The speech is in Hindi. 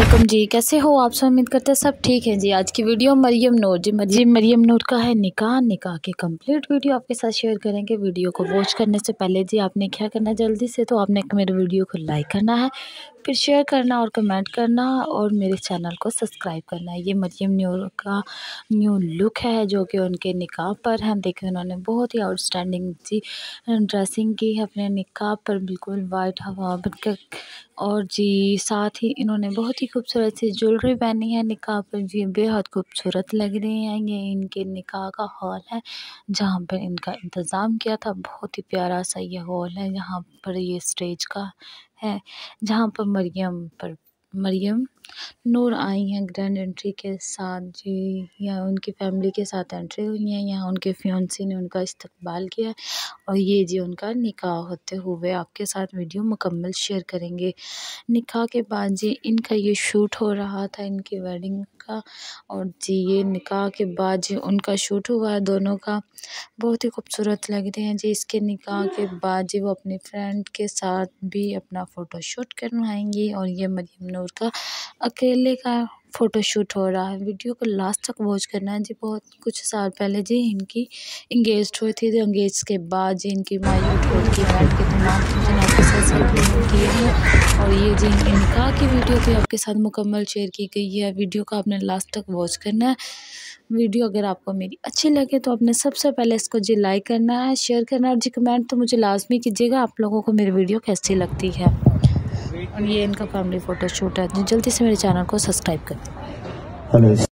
वालेकुम जी, कैसे हो आप सब? उम्मीद करते हैं सब ठीक है जी। आज की वीडियो मरियम नूर जी मरियम नूर का है निकाह की कंप्लीट वीडियो आपके साथ शेयर करेंगे। वीडियो को वॉच करने से पहले जी आपने क्या करना है, जल्दी से तो आपने मेरे वीडियो को लाइक करना है, फिर शेयर करना और कमेंट करना और मेरे चैनल को सब्सक्राइब करना है। ये मरियम नूर का न्यू लुक है जो कि उनके निकाह पर है। देखिए उन्होंने बहुत ही आउटस्टैंडिंग जी ड्रेसिंग की है अपने निकाह पर, बिल्कुल वाइट हवा बनकर। और जी साथ ही इन्होंने बहुत ही खूबसूरत सी ज्वेलरी पहनी है निकाह पर जी, बेहद खूबसूरत लग रही हैं। ये इनके निकाह का हॉल है जहाँ पर इनका इंतज़ाम किया था। बहुत ही प्यारा सा ये हॉल है, यहाँ पर ये स्टेज का है जहाँ पर मरियम नूर आई हैं ग्रैंड एंट्री के साथ जी। यहाँ उनकी फैमिली के साथ एंट्री हुई हैं, यहाँ उनके फियांसी ने उनका इस्तकबाल किया और ये जी उनका निकाह होते हुए आपके साथ वीडियो मुकम्मल शेयर करेंगे। निकाह के बाद जी इनका ये शूट हो रहा था, इनकी वेडिंग का, और जी ये निकाह के बाद जी उनका शूट हुआ है दोनों का। बहुत ही खूबसूरत लग रहे हैं जी। इसके निकाह के बाद जी वो अपनी फ्रेंड के साथ भी अपना फ़ोटोशूट करवाएंगी और ये मरियम नूर का अकेले का फ़ोटोशूट हो रहा है। वीडियो को लास्ट तक वॉच करना है जी। बहुत कुछ साल पहले जी इनकी इंगेज्ड हुई थी, इंगेज के बाद जी इनकी मायूट होती इवेंट के तमाम फंक्शन आपके साथ सेलिब्रेट किए हैं और ये जी इनके निकाह की वीडियो भी आपके साथ मुकम्मल शेयर की गई है। वीडियो को आपने लास्ट तक वॉच करना है। वीडियो अगर आपको मेरी अच्छी लगे तो आपने सबसे पहले इसको जी लाइक करना है, शेयर करना है और जी कमेंट तो मुझे लाजमी कीजिएगा आप लोगों को मेरी वीडियो कैसी लगती है। और ये इनका फैमिली फ़ोटोशूट है। जल्दी से मेरे चैनल को सब्सक्राइब करें।